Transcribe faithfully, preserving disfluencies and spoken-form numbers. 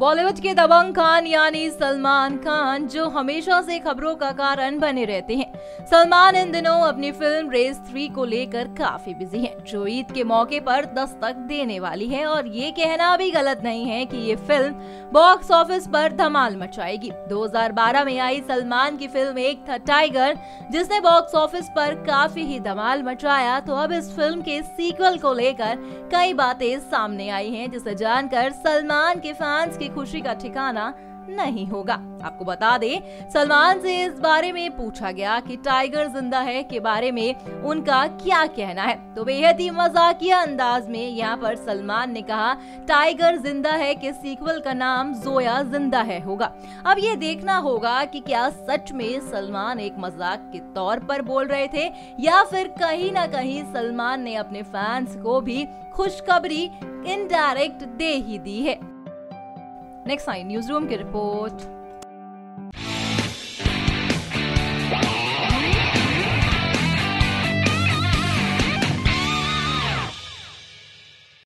बॉलीवुड के दबंग खान यानी सलमान खान, जो हमेशा से खबरों का कारण बने रहते हैं। सलमान इन दिनों अपनी फिल्म रेस थ्री को लेकर काफी बिजी हैं, जो ईद के मौके पर दस्तक देने वाली है। और ये कहना भी गलत नहीं है कि ये फिल्म बॉक्स ऑफिस पर धमाल मचाएगी। दो हज़ार बारह में आई सलमान की फिल्म एक था टाइगर, जिसने बॉक्स ऑफिस पर काफी ही धमाल मचाया। तो अब इस फिल्म के सीक्वल को लेकर कई बातें सामने आई हैं, जिसे जानकर सलमान के फैंस की खुशी का ठिकाना नहीं होगा। आपको बता दें, सलमान से इस बारे में पूछा गया कि टाइगर जिंदा है के बारे में उनका क्या कहना है, तो बेहद ही मजाकिया अंदाज में यहाँ पर सलमान ने कहा टाइगर जिंदा है के सीक्वल का नाम जोया जिंदा है होगा। अब ये देखना होगा कि क्या सच में सलमान एक मजाक के तौर पर बोल रहे थे या फिर कहीं ना कहीं सलमान ने अपने फैंस को भी खुशखबरी इनडायरेक्ट दे ही दी है। नेक्स्ट आई न्यूज रूम की रिपोर्ट।